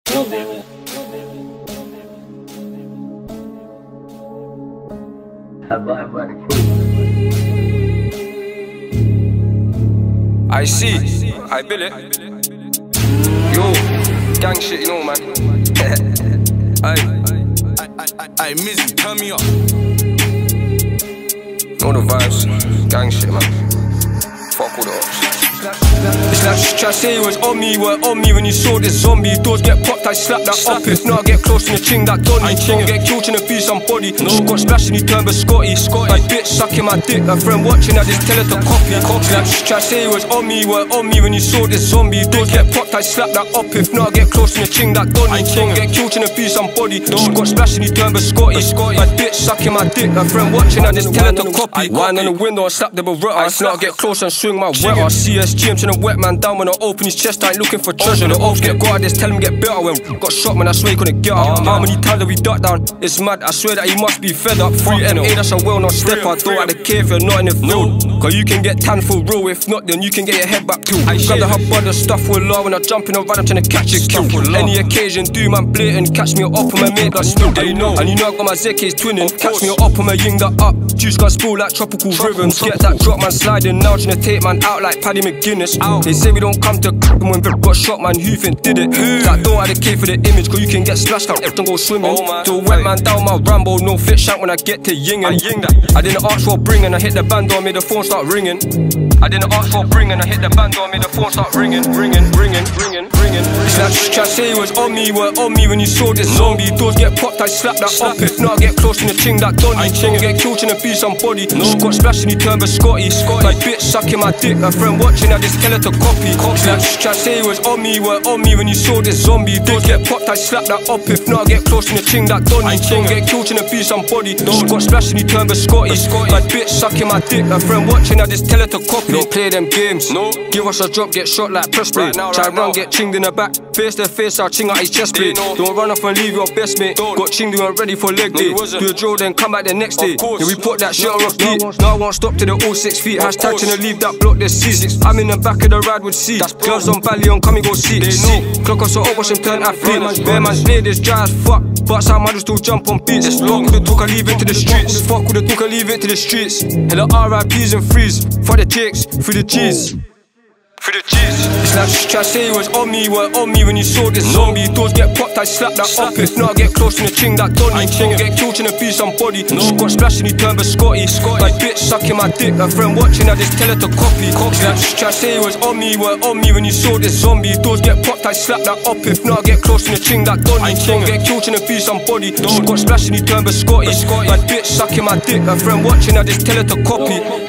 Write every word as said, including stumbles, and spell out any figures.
I see, I bill it. Yo, gang shit, you know, man. I, I, I, Mizzy, turn me up. Know the vibes, gang shit, man. Fuck all the ops. It's like she tried to say it was on me, were on me when you saw this zombie. Doors get popped, I slap that up. If not, I get close to the ching that done me. Don't get killed in a beat somebody. No. She got splashed and he turned but Scotty. My bitch sucking my dick, a friend watching, I just tell her to copy. It's like she tried to say it was on me, were on me when you saw this zombie. Doors get popped, I slap that up. If not, I get close to the ching that done me. Don't get killed in a beat somebody. She got splashed and he turned but Scotty. My bitch sucking my dick, a friend watching, I just tell her to copy. Wine on the window and slap the beretta. If not, I get close and swing my wetter. C S James in a wet man down when I open his chest, I ain't looking for treasure. The ops get got, I just tell him get better. When got shot, man, I swear he couldn't get up. How many times have we ducked down? It's mad, I swear that he must be fed up. Free N A, that's a well-known step. I don't have to care if you're not in the field. Cause you can get tan for real, if not, then you can get your head back too. Grab the hub by the stuff with law when I jump in a ride, I'm trying to catch a kill. Any occasion, do man blatant, catch me up on my mate, blood still they know. And you know I got my Zekes twinning, catch me up on my ying that up. Juice got spool like tropical rhythms. Get that drop, man, sliding now, trying to take man out like Paddy McGuinness. They say we don't come to when Vic got shot, man, who think did it? Like, don't advocate for the image, cause you can get splashed out, don't go swimming. To a wet man down my Rambo, no fit shank when I get to yingin'. I didn't ask for bringing, I hit the band door, made the phone start ringing. I didn't ask for bringing, I hit the band door, made the phone start ringing, ringing, ringing, ringing, ringing. It's like she tried to say it was on me, were on me when you saw this zombie. Doors get popped, I slap that up. If not, I get close in the ching that done me. Don't get killed in a beat somebody. She got splashed and he turned but Scotty. My bitch sucking my dick, a friend watching, I just tell her to copy. It's like she tried to say it was on me, were on me when you saw this zombie. Doors get popped, I slap that up. If not, I get close in the ching that done me. Don't get killed in a beat somebody. She got splashed and he turned but Scotty. My bitch sucking my dick, a friend watching, I just tell her to copy. Don't play them games, no. Give us a drop, get shot like press spray. Right now, try right run, now. Get chinged in the back. Face to face, I'll ching out his chest plate. Don't run off and leave your best mate. Don't. Got chinged, we weren't ready for leg day. No, do a drill, then come back the next day. Yeah, we put that shit on repeat. Now I won't stop to the all six feet. Hashtag trying to leave that block, there's C. I'm in the back of the ride with C. Gloves on belly on, come and go see. See. Clock us so up, watch him turn athlete. Bear man's blade is dry as fuck, but some man still jump on beats. Fuck with the talk, I leave it to the streets. Fuck with the talk, I leave it to the streets. Hella R I Ps and freeze. For the chicks, for the G's. For the cheese. It's like she tried to say it was on me, were on me when you saw this zombie. Doors get popped, I slap that up. If not, I get close in the ching that done me. Don't get killed in a beat somebody. She got splashed and he turned but Scotty. My bitch sucking my dick, a friend watching, I just tell her to copy. It's like she tried to say it was on me, were on me when you saw this zombie. Doors get popped, I slap that up. If not, I get close in the ching that done me. Don't get killed in a beat somebody. She got splashed and he turned but Scotty. My bitch sucking my dick, a friend watching, I just tell her to copy.